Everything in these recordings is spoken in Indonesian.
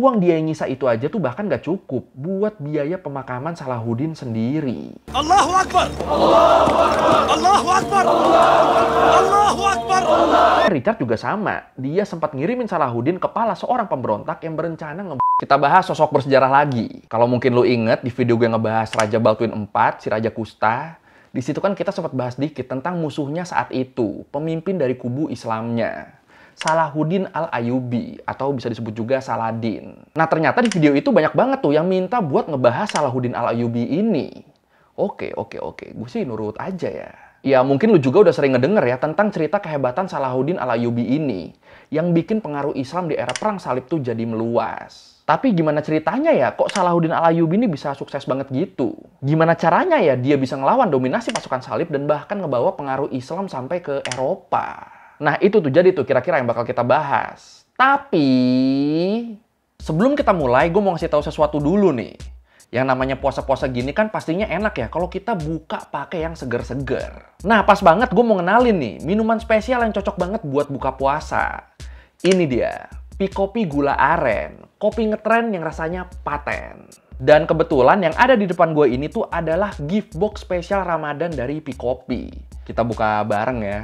Uang dia yang nyisa itu aja tuh bahkan nggak cukup buat biaya pemakaman Salahuddin sendiri. Allahu Akbar! Allahu Akbar! Allahu Akbar! Allahu Akbar! Richard juga sama. Dia sempat ngirimin Salahuddin kepala seorang pemberontak yang berencana Kita bahas sosok bersejarah lagi. Kalau mungkin lu inget di video gue ngebahas Raja Baltuin IV, si Raja Kusta, di situ kan kita sempat bahas dikit tentang musuhnya saat itu, pemimpin dari kubu Islamnya, Salahuddin Al-Ayyubi, atau bisa disebut juga Saladin. Nah, ternyata di video itu banyak banget tuh yang minta buat ngebahas Salahuddin Al-Ayyubi ini. Oke. Gue sih nurut aja ya. Ya, mungkin lu juga udah sering ngedenger ya tentang cerita kehebatan Salahuddin Al-Ayyubi ini, yang bikin pengaruh Islam di era Perang Salib tuh jadi meluas. Tapi gimana ceritanya ya, kok Salahuddin Al-Ayyubi ini bisa sukses banget gitu? Gimana caranya ya dia bisa ngelawan dominasi pasukan Salib dan bahkan ngebawa pengaruh Islam sampai ke Eropa? Nah, itu tuh jadi tuh kira-kira yang bakal kita bahas. Tapi sebelum kita mulai, gue mau ngasih tahu sesuatu dulu nih. Yang namanya puasa-puasa gini kan pastinya enak ya kalau kita buka pakai yang seger-seger. Nah, pas banget gue mau ngenalin nih minuman spesial yang cocok banget buat buka puasa. Ini dia, Pikopi Gula Aren. Kopi ngetren yang rasanya paten. Dan kebetulan yang ada di depan gue ini tuh adalah gift box spesial Ramadan dari Pikopi. Kita buka bareng ya.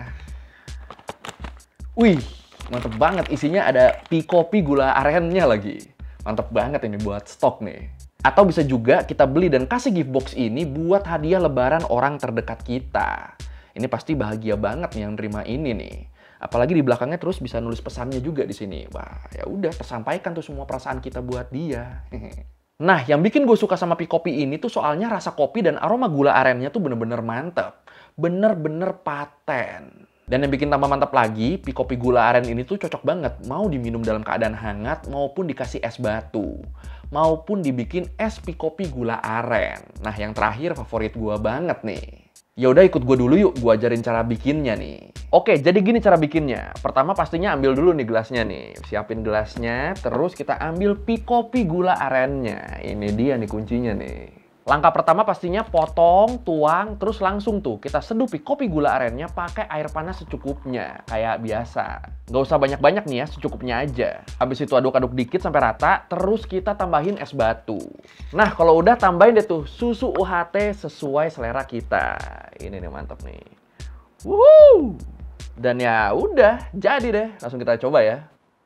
Wih, mantep banget. Isinya ada Pikopi Gula Arennya lagi. Mantep banget ini buat stok nih. Atau bisa juga kita beli dan kasih gift box ini buat hadiah lebaran orang terdekat kita. Ini pasti bahagia banget nih yang nerima ini nih. Apalagi di belakangnya terus bisa nulis pesannya juga di sini. Wah, ya udah tersampaikan tuh semua perasaan kita buat dia. Nah, yang bikin gue suka sama Pikopi ini tuh soalnya rasa kopi dan aroma gula arennya tuh bener-bener mantep. Bener-bener paten. Dan yang bikin tambah mantap lagi, Pikopi Gula Aren ini tuh cocok banget. Mau diminum dalam keadaan hangat, maupun dikasih es batu. Maupun dibikin es Pikopi Gula Aren. Nah, yang terakhir favorit gue banget nih. Ya udah ikut gue dulu yuk, gue ajarin cara bikinnya nih. Oke, jadi gini cara bikinnya. Pertama pastinya ambil dulu nih gelasnya nih. Siapin gelasnya, terus kita ambil Pikopi Gula Arennya. Ini dia nih kuncinya nih. Langkah pertama pastinya potong, tuang, terus langsung tuh kita seduh Pikopi Gula Arennya pakai air panas secukupnya, kayak biasa. Nggak usah banyak-banyak nih ya, secukupnya aja. Habis itu aduk-aduk dikit sampai rata, terus kita tambahin es batu. Nah, kalau udah tambahin deh tuh susu UHT sesuai selera kita. Ini nih mantep nih. Wuhuu! Dan ya udah, jadi deh. Langsung kita coba ya.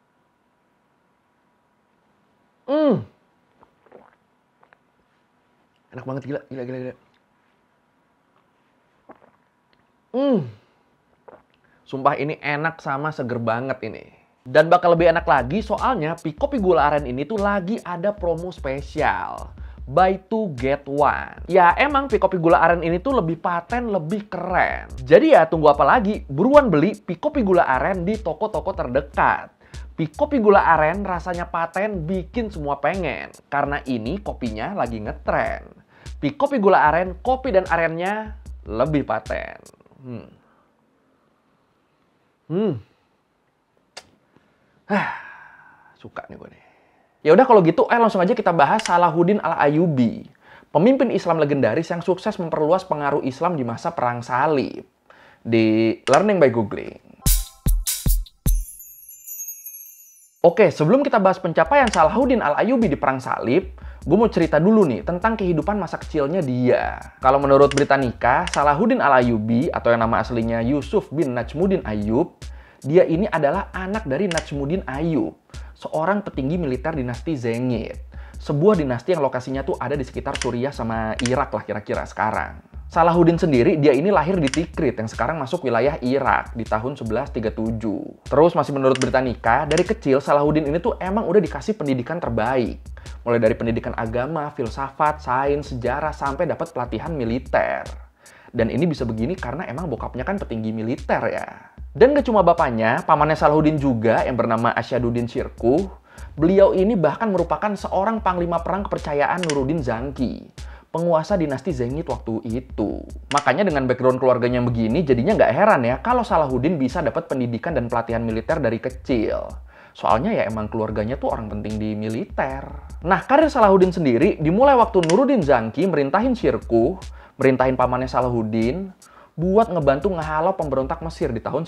Enak banget, gila. Sumpah ini enak sama seger banget ini. Dan bakal lebih enak lagi soalnya Pikopi Gula Aren ini tuh lagi ada promo spesial. Buy 2 get 1. Ya emang Pikopi Gula Aren ini tuh lebih paten, lebih keren. Jadi ya tunggu apa lagi? Buruan beli Pikopi Gula Aren di toko-toko terdekat. Pikopi Gula Aren rasanya paten, bikin semua pengen. Karena ini kopinya lagi ngetren. Pikopi Gula Aren, kopi dan arennya lebih paten. Suka nih gue nih. Ya udah kalau gitu, langsung aja kita bahas Salahuddin Al-Ayyubi. Pemimpin Islam legendaris yang sukses memperluas pengaruh Islam di masa Perang Salib. Di Learning by Googling. Oke, sebelum kita bahas pencapaian Salahuddin Al-Ayyubi di Perang Salib, gue mau cerita dulu nih tentang kehidupan masa kecilnya dia. Kalau menurut Britannica, Salahuddin Al-Ayyubi atau yang nama aslinya Yusuf bin Najmuddin Ayyub, dia ini adalah anak dari Najmuddin Ayyub, seorang petinggi militer dinasti Zengid. Sebuah dinasti yang lokasinya tuh ada di sekitar Suriah sama Irak lah kira-kira sekarang. Salahuddin sendiri, dia ini lahir di Tikrit yang sekarang masuk wilayah Irak di tahun 1137. Terus masih menurut Britannica, dari kecil Salahuddin ini tuh emang udah dikasih pendidikan terbaik. Mulai dari pendidikan agama, filsafat, sains, sejarah, sampai dapat pelatihan militer. Dan ini bisa begini karena emang bokapnya kan petinggi militer ya. Dan gak cuma bapaknya, pamannya Salahuddin juga yang bernama Asyaduddin Shirkuh. Beliau ini bahkan merupakan seorang panglima perang kepercayaan Nuruddin Zangki, penguasa dinasti Zengid waktu itu. Makanya dengan background keluarganya begini, jadinya nggak heran ya kalau Salahuddin bisa dapat pendidikan dan pelatihan militer dari kecil. Soalnya ya emang keluarganya tuh orang penting di militer. Nah, karir Salahuddin sendiri dimulai waktu Nuruddin Zangki merintahin Shirkuh, merintahin pamannya Salahuddin, buat ngebantu ngehalau pemberontak Mesir di tahun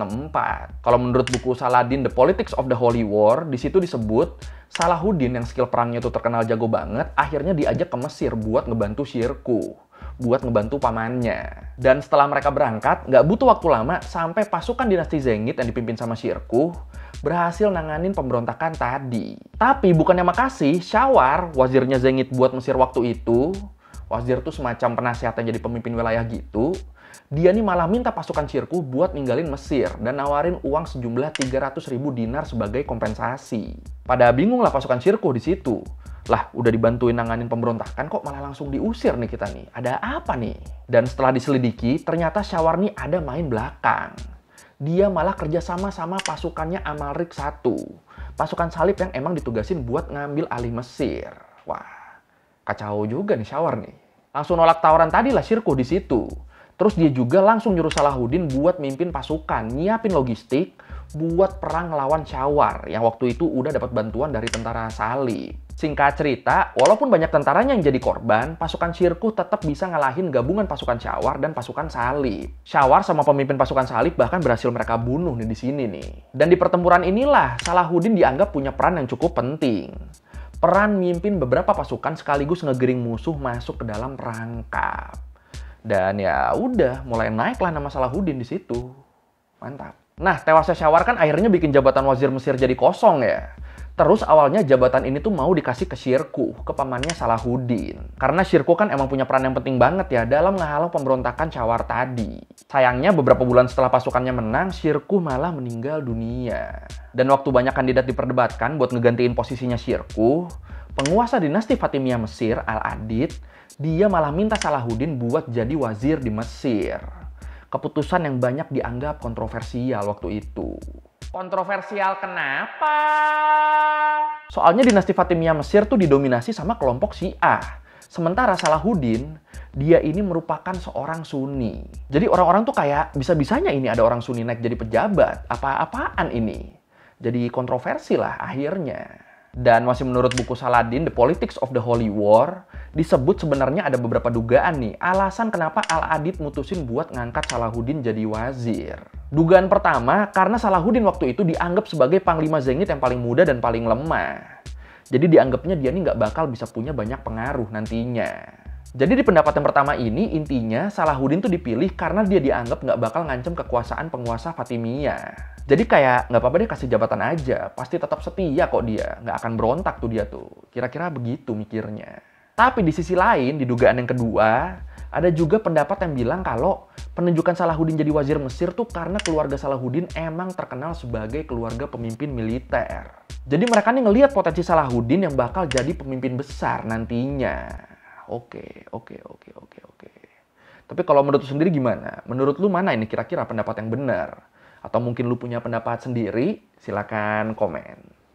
1164. Kalau menurut buku Saladin The Politics of the Holy War, di situ disebut Salahuddin yang skill perangnya tuh terkenal jago banget, akhirnya diajak ke Mesir buat ngebantu Shirkuh, buat ngebantu pamannya. Dan setelah mereka berangkat, nggak butuh waktu lama sampai pasukan dinasti Zengid yang dipimpin sama Shirkuh berhasil nanganin pemberontakan tadi. Tapi bukannya makasih, Shawar, wazirnya Zengid buat Mesir waktu itu, wazir tuh semacam penasihat yang jadi pemimpin wilayah gitu, dia nih malah minta pasukan Shirkuh buat ninggalin Mesir dan nawarin uang sejumlah 300.000 dinar sebagai kompensasi. Pada bingung lah pasukan Shirkuh di situ. Lah, udah dibantuin nanganin pemberontakan kok malah langsung diusir nih kita nih. Ada apa nih? Dan setelah diselidiki, ternyata Shawar nih ada main belakang. Dia malah kerja sama pasukannya Amalrik I, pasukan salib yang emang ditugasin buat ngambil alih Mesir. Wah, kacau juga nih Shawar nih. Langsung nolak tawaran tadi lah Shirkuh di situ. Terus dia juga langsung nyuruh Salahuddin buat mimpin pasukan, nyiapin logistik buat perang lawan Shawar yang waktu itu udah dapat bantuan dari tentara salib. Singkat cerita, walaupun banyak tentaranya yang jadi korban, pasukan Shirkuh tetap bisa ngalahin gabungan pasukan Shawar dan pasukan salib. Shawar sama pemimpin pasukan salib bahkan berhasil mereka bunuh nih di sini nih. Dan di pertempuran inilah Salahuddin dianggap punya peran yang cukup penting. Peran mimpin beberapa pasukan sekaligus ngegering musuh masuk ke dalam perangkap. Dan ya udah, mulai naiklah nama Salahuddin di situ. Mantap. Nah, tewasnya Shawar kan akhirnya bikin jabatan wazir Mesir jadi kosong ya. Terus awalnya jabatan ini tuh mau dikasih ke Shirkuh, ke pamannya Salahuddin. Karena Shirkuh kan emang punya peran yang penting banget ya dalam ngehalau pemberontakan Shawar tadi. Sayangnya beberapa bulan setelah pasukannya menang, Shirkuh malah meninggal dunia. Dan waktu banyak kandidat diperdebatkan buat ngegantiin posisinya Shirkuh, penguasa dinasti Fatimiyah Mesir, Al-Adid, dia malah minta Salahuddin buat jadi wazir di Mesir. Keputusan yang banyak dianggap kontroversial waktu itu. Kontroversial kenapa? Soalnya dinasti Fatimiyah Mesir tuh didominasi sama kelompok Syiah. Sementara Salahuddin, dia ini merupakan seorang Sunni. Jadi orang-orang tuh kayak bisa-bisanya ini ada orang Sunni naik jadi pejabat. Apa-apaan ini? Jadi kontroversi lah akhirnya. Dan masih menurut buku Saladin The Politics of the Holy War, disebut sebenarnya ada beberapa dugaan nih alasan kenapa Al-Adid mutusin buat ngangkat Salahuddin jadi wazir. Dugaan pertama, karena Salahuddin waktu itu dianggap sebagai panglima Zengid yang paling muda dan paling lemah. Jadi dianggapnya dia nih nggak bakal bisa punya banyak pengaruh nantinya. Jadi di pendapat yang pertama ini, intinya Salahuddin tuh dipilih karena dia dianggap nggak bakal ngancem kekuasaan penguasa Fatimiyah. Jadi kayak nggak apa-apa deh kasih jabatan aja, pasti tetap setia kok dia, nggak akan berontak tuh dia tuh. Kira-kira begitu mikirnya. Tapi di sisi lain, di dugaan yang kedua, ada juga pendapat yang bilang kalau penunjukan Salahuddin jadi wazir Mesir tuh karena keluarga Salahuddin emang terkenal sebagai keluarga pemimpin militer. Jadi mereka nih ngelihat potensi Salahuddin yang bakal jadi pemimpin besar nantinya. Oke. Tapi kalau menurut lu sendiri gimana? Menurut lu mana ini kira-kira pendapat yang benar? Atau mungkin lu punya pendapat sendiri? Silakan komen.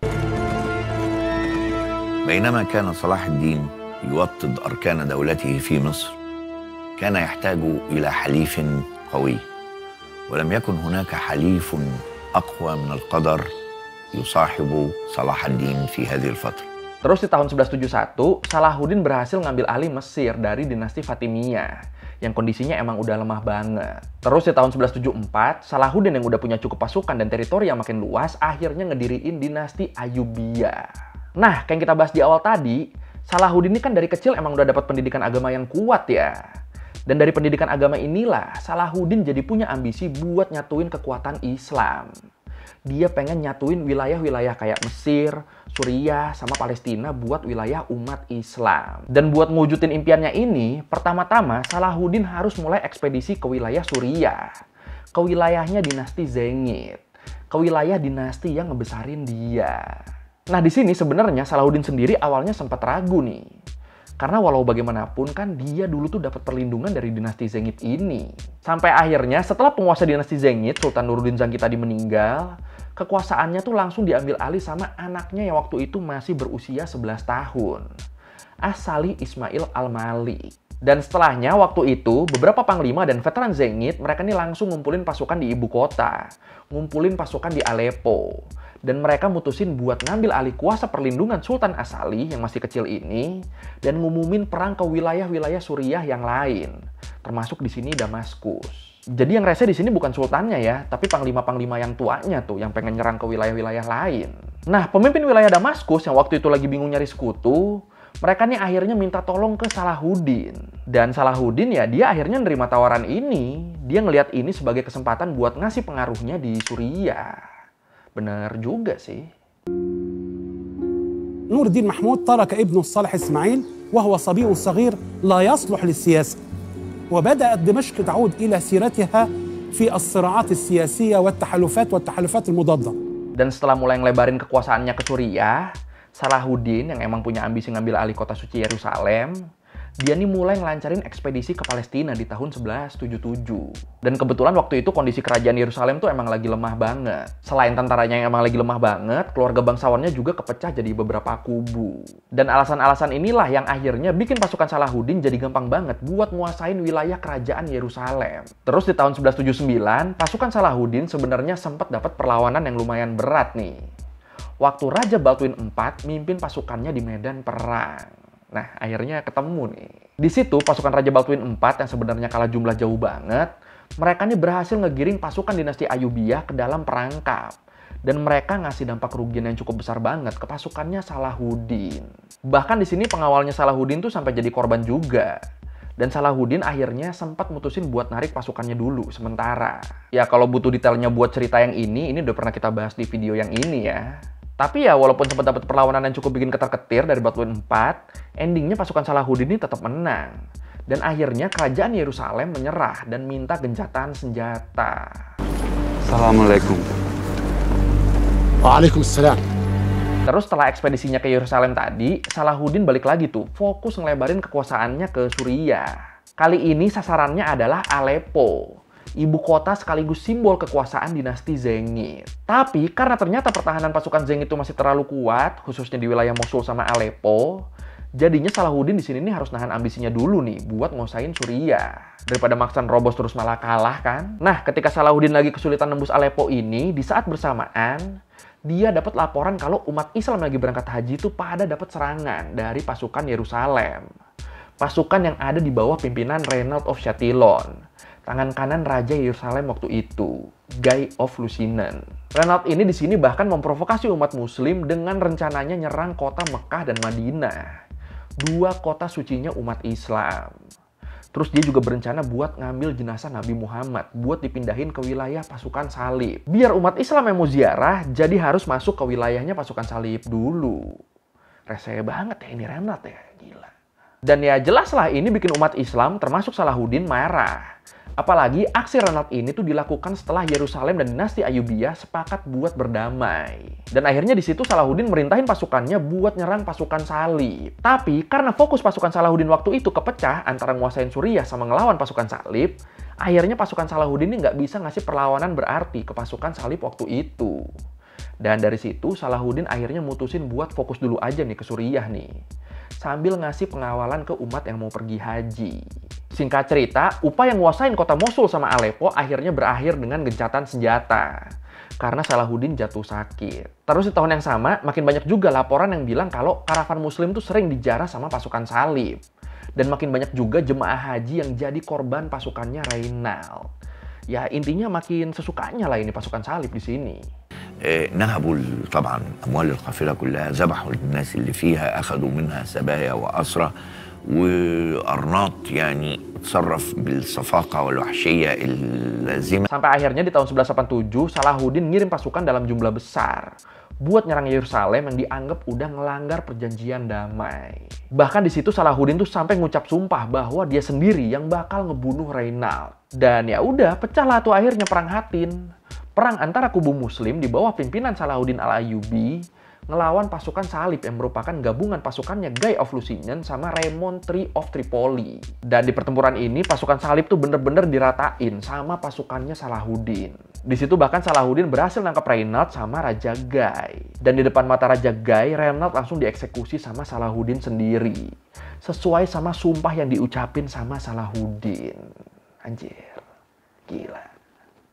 بينما كان صلاح الدين يوطد أركان دولته في مصر كان يحتاج إلى حليف قوي ولم يكن هناك حليف أقوى من القدر يصاحب صلاح الدين في هذه الفترة. Terus di tahun 1171, Salahuddin berhasil ngambil alih Mesir dari dinasti Fatimiyah yang kondisinya emang udah lemah banget. Terus di tahun 1174, Salahuddin yang udah punya cukup pasukan dan teritori yang makin luas akhirnya ngediriin dinasti Ayyubiyah. Nah, kayak yang kita bahas di awal tadi, Salahuddin ini kan dari kecil emang udah dapat pendidikan agama yang kuat ya. Dan dari pendidikan agama inilah, Salahuddin jadi punya ambisi buat nyatuin kekuatan Islam. Dia pengen nyatuin wilayah-wilayah kayak Mesir, Suriah, sama Palestina buat wilayah umat Islam. Dan buat ngewujudin impiannya ini, pertama-tama Salahuddin harus mulai ekspedisi ke wilayah Suriah, ke wilayahnya dinasti Zengid, ke wilayah dinasti yang ngebesarin dia. Nah di sini sebenarnya Salahuddin sendiri awalnya sempat ragu nih. Karena walau bagaimanapun kan dia dulu tuh dapat perlindungan dari dinasti Zengid ini. Sampai akhirnya setelah penguasa dinasti Zengid, Sultan Nuruddin Zangki tadi meninggal, kekuasaannya tuh langsung diambil alih sama anaknya yang waktu itu masih berusia 11 tahun. As-Salih Ismail Al-Malik. Dan setelahnya waktu itu beberapa panglima dan veteran Zengid mereka nih langsung ngumpulin pasukan di ibu kota. Ngumpulin pasukan di Aleppo. Dan mereka mutusin buat ngambil alih kuasa perlindungan Sultan As-Salih yang masih kecil ini dan ngumumin perang ke wilayah-wilayah Suriah yang lain, termasuk di sini Damaskus. Jadi yang rese di sini bukan sultannya ya, tapi panglima-panglima yang tuanya tuh yang pengen nyerang ke wilayah-wilayah lain. Nah, pemimpin wilayah Damaskus yang waktu itu lagi bingung nyari sekutu, mereka nih akhirnya minta tolong ke Salahuddin. Dan Salahuddin ya dia akhirnya nerima tawaran ini. Dia ngelihat ini sebagai kesempatan buat ngasih pengaruhnya di Suriah. Bener juga sih. نور الدين محمود ترك ابنه الصالح إسماعيل وهو صبي صغير لا يصلح للسياسة، وبدأت دمشق تعود إلى سيرتها في الصراعات السياسية والتحالفات المضادة. Dan setelah mulai ngelebarin kekuasaannya ke Suriah, Salahuddin yang emang punya ambisi ngambil alih kota suci Yerusalem, dia nih mulai ngelancarin ekspedisi ke Palestina di tahun 1177. Dan kebetulan waktu itu kondisi kerajaan Yerusalem tuh emang lagi lemah banget. Selain tentaranya yang emang lagi lemah banget, keluarga bangsawannya juga kepecah jadi beberapa kubu. Dan alasan-alasan inilah yang akhirnya bikin pasukan Salahuddin jadi gampang banget buat nguasain wilayah kerajaan Yerusalem. Terus di tahun 1179, pasukan Salahuddin sebenarnya sempat dapat perlawanan yang lumayan berat nih. Waktu Raja Baldwin IV mimpin pasukannya di medan perang. Nah, akhirnya ketemu nih. Di situ pasukan Raja Baldwin IV yang sebenarnya kalah jumlah jauh banget, mereka nih berhasil ngegiring pasukan dinasti Ayyubiyah ke dalam perangkap. Dan mereka ngasih dampak kerugian yang cukup besar banget ke pasukannya Salahuddin. Bahkan di sini pengawalnya Salahuddin tuh sampai jadi korban juga. Dan Salahuddin akhirnya sempat mutusin buat narik pasukannya dulu sementara. Ya kalau butuh detailnya buat cerita yang ini udah pernah kita bahas di video yang ini ya. Tapi ya walaupun sempat dapat perlawanan yang cukup bikin ketar-ketir dari Baldwin IV, endingnya pasukan Salahuddin ini tetap menang. Dan akhirnya kerajaan Yerusalem menyerah dan minta gencatan senjata. Assalamualaikum. Waalaikumsalam. Terus setelah ekspedisinya ke Yerusalem tadi, Salahuddin balik lagi tuh, fokus ngelebarin kekuasaannya ke Suriah. Kali ini sasarannya adalah Aleppo, ibu kota sekaligus simbol kekuasaan dinasti Zengid. Tapi karena ternyata pertahanan pasukan Zengid itu masih terlalu kuat, khususnya di wilayah Mosul sama Aleppo, jadinya Salahuddin di sini nih harus nahan ambisinya dulu nih buat nguasain Suriah. Daripada maksan robos terus malah kalah kan. Nah, ketika Salahuddin lagi kesulitan nembus Aleppo ini, di saat bersamaan dia dapat laporan kalau umat Islam lagi berangkat haji itu pada dapat serangan dari pasukan Yerusalem. Pasukan yang ada di bawah pimpinan Reynald of Chatillon, tangan kanan Raja Yerusalem waktu itu, Guy of Lusignan. Reynald ini di sini bahkan memprovokasi umat Muslim dengan rencananya nyerang kota Mekah dan Madinah, dua kota sucinya umat Islam. Terus dia juga berencana buat ngambil jenazah Nabi Muhammad buat dipindahin ke wilayah pasukan Salib. Biar umat Islam yang mau ziarah, jadi harus masuk ke wilayahnya pasukan Salib dulu. Rese banget ya ini Reynald ya, gila. Dan ya jelaslah ini bikin umat Islam termasuk Salahuddin marah. Apalagi aksi Reynald ini tuh dilakukan setelah Yerusalem dan dinasti Ayyubiyah sepakat buat berdamai. Dan akhirnya di situ Salahuddin merintahin pasukannya buat nyerang pasukan Salib. Tapi karena fokus pasukan Salahuddin waktu itu kepecah antara nguasain Suriah sama ngelawan pasukan Salib, akhirnya pasukan Salahuddin ini nggak bisa ngasih perlawanan berarti ke pasukan Salib waktu itu. Dan dari situ Salahuddin akhirnya mutusin buat fokus dulu aja nih ke Suriah nih, sambil ngasih pengawalan ke umat yang mau pergi haji. Singkat cerita, upaya nguasain kota Mosul sama Aleppo akhirnya berakhir dengan gencatan senjata karena Salahuddin jatuh sakit. Terus di tahun yang sama, makin banyak juga laporan yang bilang kalau karavan Muslim tuh sering dijarah sama pasukan Salib. Dan makin banyak juga jemaah haji yang jadi korban pasukannya Reynald. Ya intinya makin sesukanya lah ini pasukan Salib di sini. نهبوا طبعا أموال القافلة كلها، ذبحوا الناس اللي فيها، أخذوا منها سبايا وأسرى، وأرناط يعني تصرف بالصفاقة والوحشية اللازمة. Sampai akhirnya di tahun 1187 Salahuddin ngirim pasukan dalam jumlah besar buat nyerang Yerusalem yang dianggap udah ngelanggar perjanjian damai. Bahkan di situ Salahuddin tuh sampai ngucap sumpah bahwa dia sendiri yang bakal ngebunuh Reynald. Dan ya udah, pecahlah tuh akhirnya perang Hattin. Perang antara kubu Muslim di bawah pimpinan Salahuddin Al-Ayyubi ngelawan pasukan Salib yang merupakan gabungan pasukannya Guy of Lusignan sama Raymond III of Tripoli. Dan di pertempuran ini pasukan Salib tuh bener-bener diratain sama pasukannya Salahuddin. Di situ bahkan Salahuddin berhasil nangkap Reynald sama Raja Guy. Dan di depan mata Raja Guy, Reynald langsung dieksekusi sama Salahuddin sendiri, sesuai sama sumpah yang diucapin sama Salahuddin. Anjir, gila.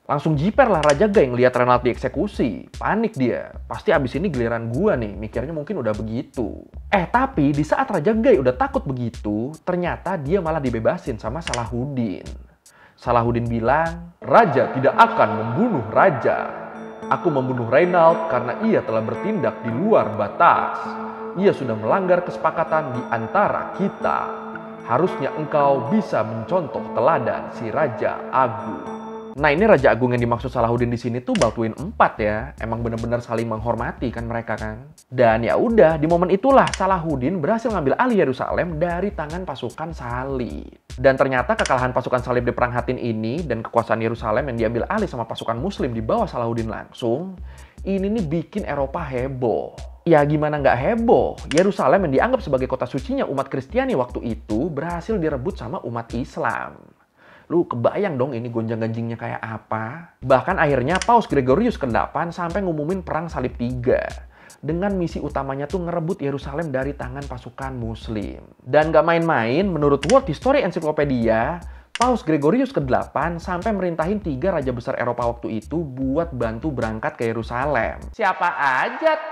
Langsung jiper lah Raja Gai ngeliat Renald dieksekusi. Panik dia. Pasti abis ini giliran gua nih. Mikirnya mungkin udah begitu. Tapi di saat Raja Gai udah takut begitu, ternyata dia malah dibebasin sama Salahuddin. Salahuddin bilang, "Raja tidak akan membunuh raja. Aku membunuh Renald karena ia telah bertindak di luar batas. Ia sudah melanggar kesepakatan di antara kita. Harusnya engkau bisa mencontoh teladan si Raja Agung." Nah, ini Raja Agung yang dimaksud Salahuddin di sini tuh Baldwin IV ya. Emang bener-bener saling menghormati kan mereka kan. Dan ya udah, di momen itulah Salahuddin berhasil ngambil alih Yerusalem dari tangan pasukan Salib. Dan ternyata kekalahan pasukan Salib di Perang Hattin ini dan kekuasaan Yerusalem yang diambil alih sama pasukan Muslim di bawah Salahuddin langsung, ini nih bikin Eropa heboh. Ya gimana nggak heboh? Yerusalem yang dianggap sebagai kota sucinya umat Kristiani waktu itu berhasil direbut sama umat Islam. Lu kebayang dong ini gonjang-ganjingnya kayak apa? Bahkan akhirnya Paus Gregorius ke-8 sampai ngumumin Perang Salib III. Dengan misi utamanya tuh ngerebut Yerusalem dari tangan pasukan Muslim. Dan gak main-main, menurut World History Encyclopedia, Paus Gregorius ke-8 sampai merintahin 3 raja besar Eropa waktu itu buat bantu berangkat ke Yerusalem. Siapa aja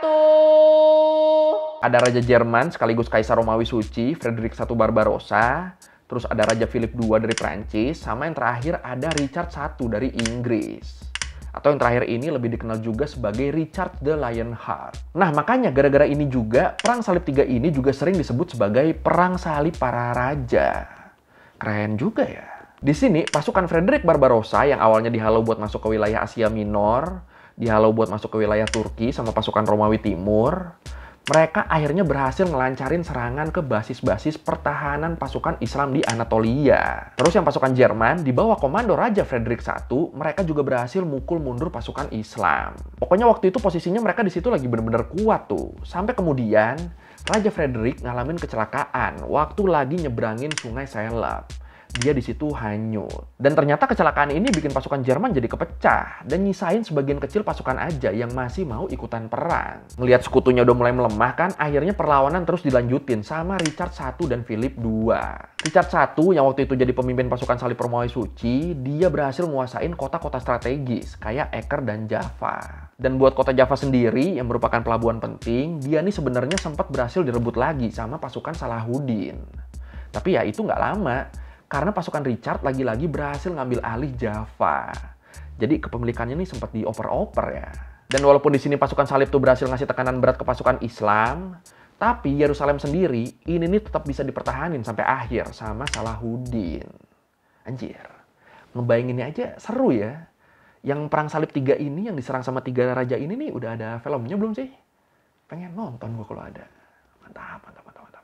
tuh? Ada Raja Jerman sekaligus Kaisar Romawi Suci, Frederick I Barbarossa. Terus ada Raja Philip II dari Prancis, sama yang terakhir ada Richard I dari Inggris. Atau yang terakhir ini lebih dikenal juga sebagai Richard the Lionheart. Nah makanya gara-gara ini juga, Perang Salib III ini juga sering disebut sebagai Perang Salib Para Raja. Keren juga ya. Di sini pasukan Frederick Barbarossa yang awalnya dihalau buat masuk ke wilayah Asia Minor, dihalau buat masuk ke wilayah Turki sama pasukan Romawi Timur, mereka akhirnya berhasil ngelancarin serangan ke basis-basis pertahanan pasukan Islam di Anatolia. Terus yang pasukan Jerman di bawah komando Raja Frederick I, mereka juga berhasil mukul mundur pasukan Islam. Pokoknya waktu itu posisinya mereka di situ lagi bener-bener kuat tuh. Sampai kemudian Raja Frederick ngalamin kecelakaan waktu lagi nyebrangin sungai Seleb. Dia di situ hanyut. Dan ternyata kecelakaan ini bikin pasukan Jerman jadi kepecah dan nyisain sebagian kecil pasukan aja yang masih mau ikutan perang. Ngelihat sekutunya udah mulai melemah kan, akhirnya perlawanan terus dilanjutin sama Richard I dan Philip II. Richard I yang waktu itu jadi pemimpin pasukan Salib Romawi Suci, dia berhasil menguasain kota-kota strategis kayak Acre dan Java. Dan buat kota Java sendiri yang merupakan pelabuhan penting, dia nih sebenarnya sempat berhasil direbut lagi sama pasukan Salahuddin. Tapi ya itu nggak lama. Karena pasukan Richard lagi-lagi berhasil ngambil alih Java. Jadi kepemilikannya ini sempat dioper-oper ya. Dan walaupun di sini pasukan Salib tuh berhasil ngasih tekanan berat ke pasukan Islam, tapi Yerusalem sendiri ini nih tetap bisa dipertahanin sampai akhir sama Salahuddin. Anjir, ngebayanginnya aja seru ya. Yang Perang Salib III ini yang diserang sama 3 raja ini nih udah ada filmnya belum sih? Pengen nonton gua kalau ada. Mantap, mantap, mantap, mantap.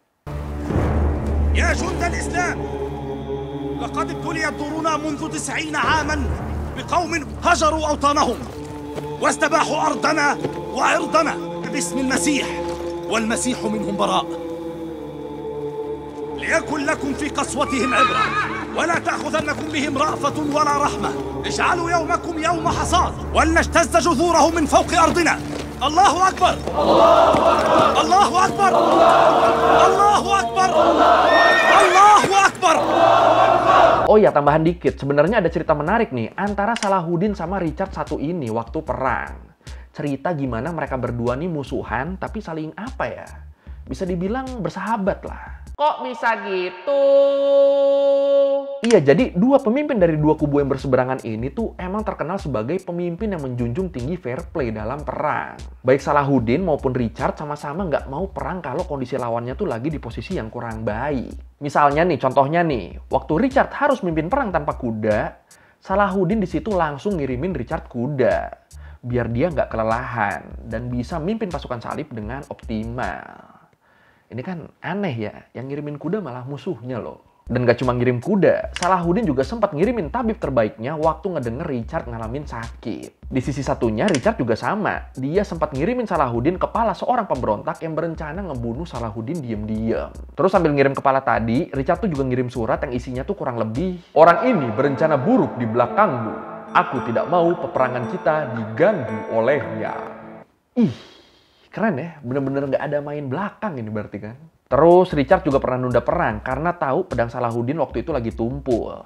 يا جند الإسلام، لقد ابتليت دورنا منذ 90 عاما بقوم هجروا أوطانهم واستباحوا أرضنا وعرضنا باسم المسيح، والمسيح منهم براء. ليكن لكم في قسوتهم عبرة ولا تأخذنكم بهم رأفة ولا رحمة. اجعلوا يومكم يوم حصاد ولنجتز جذورهم من فوق أرضنا. الله أكبر، الله أكبر، الله أكبر، الله أكبر. Oh ya, tambahan dikit. Sebenarnya ada cerita menarik nih antara Salahuddin sama Richard I ini waktu perang. Cerita gimana mereka berdua nih musuhan tapi saling apa ya? Bisa dibilang bersahabat lah. Kok bisa gitu? Iya, jadi dua pemimpin dari dua kubu yang berseberangan ini tuh emang terkenal sebagai pemimpin yang menjunjung tinggi fair play dalam perang. Baik Salahuddin maupun Richard sama-sama nggak mau perang kalau kondisi lawannya tuh lagi di posisi yang kurang baik. Misalnya nih, contohnya nih, waktu Richard harus mimpin perang tanpa kuda, Salahuddin di situ langsung ngirimin Richard kuda, biar dia nggak kelelahan dan bisa mimpin pasukan Salib dengan optimal. Ini kan aneh ya, yang ngirimin kuda malah musuhnya loh. Dan gak cuma ngirim kuda, Salahuddin juga sempat ngirimin tabib terbaiknya waktu ngedenger Richard ngalamin sakit. Di sisi satunya, Richard juga sama. Dia sempat ngirimin Salahuddin kepala seorang pemberontak yang berencana ngebunuh Salahuddin diem-diem. Terus sambil ngirim kepala tadi, Richard tuh juga ngirim surat yang isinya tuh kurang lebih, "Orang ini berencana buruk di belakangmu. Aku tidak mau peperangan kita diganggu olehnya." Ih, keren ya, bener-bener gak ada main belakang ini berarti kan. Terus Richard juga pernah nunda perang karena tahu pedang Salahuddin waktu itu lagi tumpul.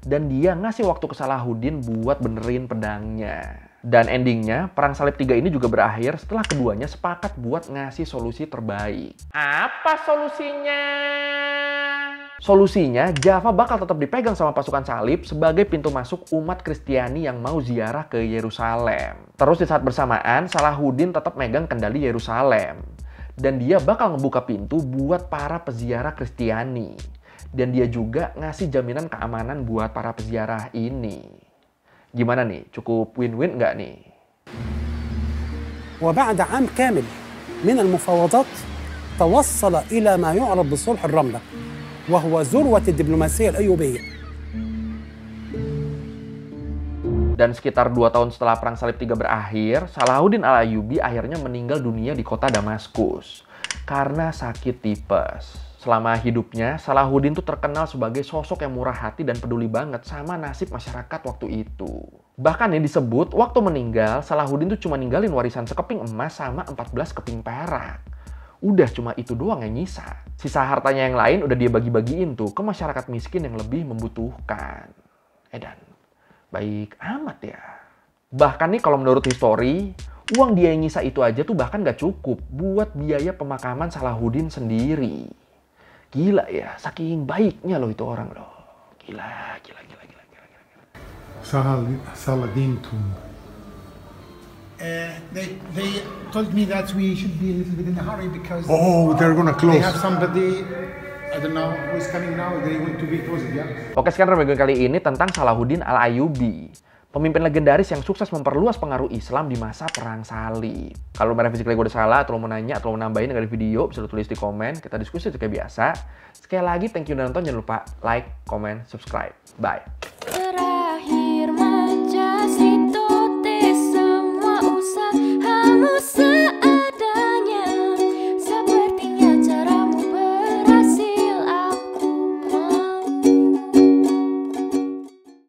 Dan dia ngasih waktu ke Salahuddin buat benerin pedangnya. Dan endingnya, Perang Salib III ini juga berakhir setelah keduanya sepakat buat ngasih solusi terbaik. Apa solusinya? Solusinya, Jaffa bakal tetap dipegang sama pasukan salib sebagai pintu masuk umat Kristiani yang mau ziarah ke Yerusalem. Terus di saat bersamaan, Salahuddin tetap megang kendali Yerusalem. Dan dia bakal ngebuka pintu buat para peziarah Kristiani. Dan dia juga ngasih jaminan keamanan buat para peziarah ini. Gimana nih? Cukup win-win nggak nih? وبعد عام كامل من المفاوضات توصل إلى ما يعرف بصلح الرملة وهو ذروة الدبلوماسية الأيوبية. Dan sekitar 2 tahun setelah Perang Salib III berakhir, Salahuddin Al-Ayyubi akhirnya meninggal dunia di kota Damaskus karena sakit tipes. Selama hidupnya, Salahuddin tuh terkenal sebagai sosok yang murah hati dan peduli banget sama nasib masyarakat waktu itu. Bahkan yang disebut, waktu meninggal, Salahuddin tuh cuma ninggalin warisan sekeping emas sama 14 keping perak. Udah cuma itu doang yang nyisa. Sisa hartanya yang lain udah dia bagi-bagiin tuh ke masyarakat miskin yang lebih membutuhkan. Dan baik amat ya. Bahkan nih kalau menurut histori, uang dia yang nyisa itu aja tuh bahkan gak cukup buat biaya pemakaman Salahuddin sendiri. Gila ya, saking baiknya loh itu orang loh. Gila. Saladin tomb. They told me that we should be a little bit in a hurry because they're gonna close. They have somebody, I don't know who's coming now. They want to be closed, yeah. Oke, sekarang review kali ini tentang Salahuddin Al-Ayyubi, pemimpin legendaris yang sukses memperluas pengaruh Islam di masa Perang Salib. Kalau merevisi kali gue udah salah, atau lo mau nanya, atau lo mau nambahin dari video, bisa lo tulis di komen. Kita diskusi kayak biasa. Sekali lagi, thank you udah nonton. Jangan lupa like, comment, subscribe. Bye.